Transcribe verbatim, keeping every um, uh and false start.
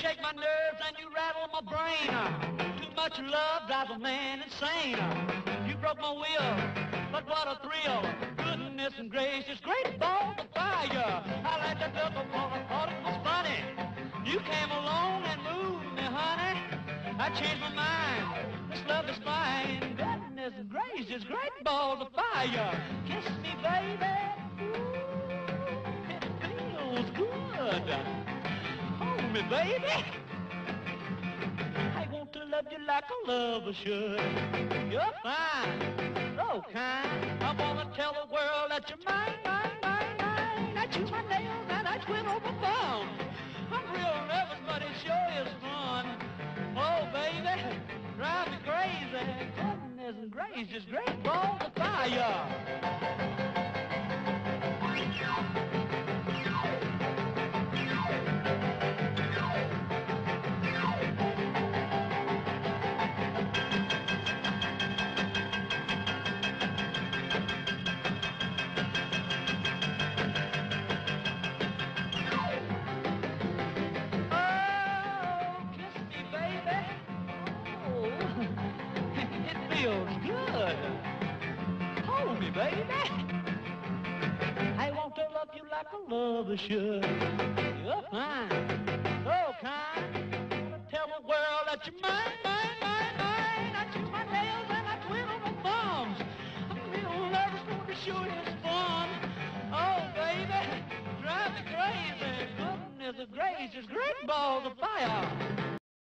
shake my nerves and you rattle my brain. Too much love drives a man insane. You broke my will, but what a thrill. Goodness and gracious, great balls of fire. I let that look upon I thought it was funny. You came along and moved me, honey. I changed my mind. This love is fine. Goodness and gracious, great balls of fire. Kiss me, baby. Ooh, it feels good. Hold me, baby. I want to love you like a lover should. You're fine, so kind. I want to tell the world that you're mine, mine, mine, mine. I chew my nails and I twiddle my thumbs. I'm real nervous, but it sure is fun. Oh, baby, drive me crazy. Goodness and gracious, great balls of fire. Feels good. Hold me, baby. I want to love you like a lover should. You're fine, so kind. Tell the world that you're mine, mine, mine, mine. I chew my nails and I twiddle my thumbs. I'm real nervous, but it sure is fun. Oh, baby, drive me crazy. Goodness gracious, great balls of fire.